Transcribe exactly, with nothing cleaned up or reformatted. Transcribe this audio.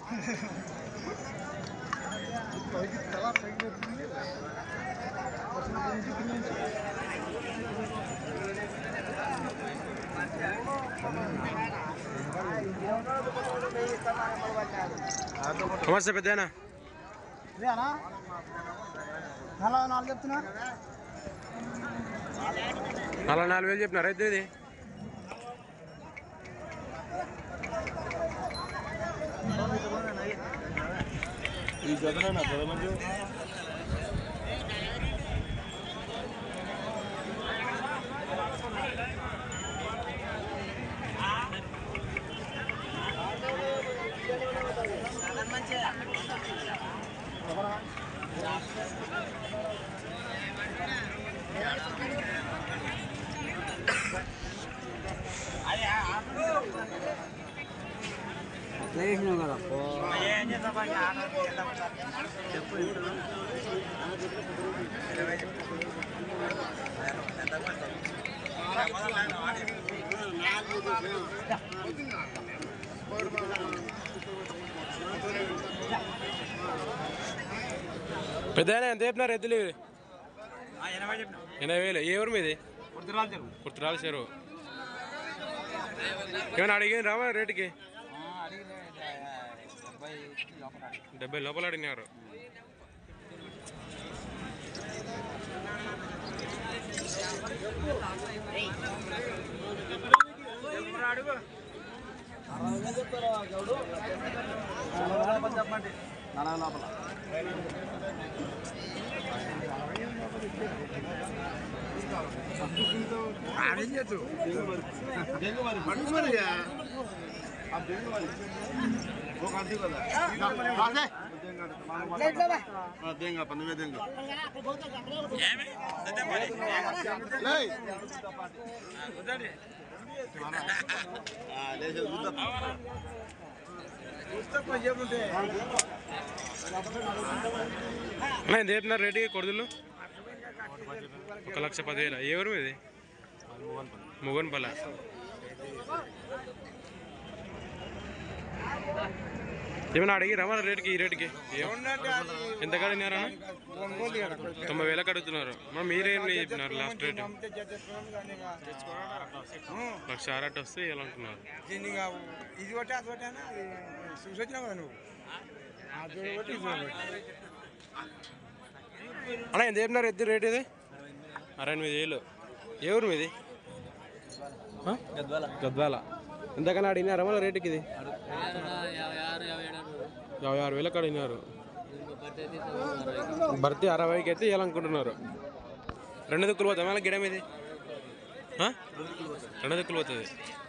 నమస్తే పెద్దనా నలభై నాలుగు చెప్తున్నా నలభై నాలుగు వేలు చెప్పినారు అయితే ఇది ఈ జగన్ పదమంది లేచినావు కదా పెద్దనా ఎంత చెప్పినారు ఎద్దులు ఎనభై వేలు ఏ ఊరు మీది కుర్తిరాల చెరువు ఏమైనా అడిగింది రామా రేటుకి డెబ్బై లోపల అడిగినారు देंगे पंद्रह देंगे ఎంత చెప్పినారు రేటుకి కొడుదులు ఒక లక్ష పదివేల ఏ ఊరు మీది ముగన్పల్ల ఏమన్నా అడిగి రమణ రేటుకి ఈ రేటుకి ఎంత కడిగినారా తొంభై వేలకు అడుగుతున్నారు మరి మీరేం చెప్పినారు లాస్ట్ రేటు లక్ష ఆరట్టు వస్తే ఎలా అంటున్నారు అన్నా ఎంత చెప్పినారు ఎద్దు రేటు ఇది అరవై ఎనిమిది వేలు ఏ ఊరు మీది గద్వాల ఎంతకన్నా అడిగినారా మన రేటుకి ఇది యాభై ఆరు వేలకు అడిగినారు భర్తీ అరవైకి అయితే ఇవ్వాలనుకుంటున్నారు రెండు దిక్కులు పోతాయి మళ్ళీ గిడం ఇది రెండు దిక్కులు పోతుంది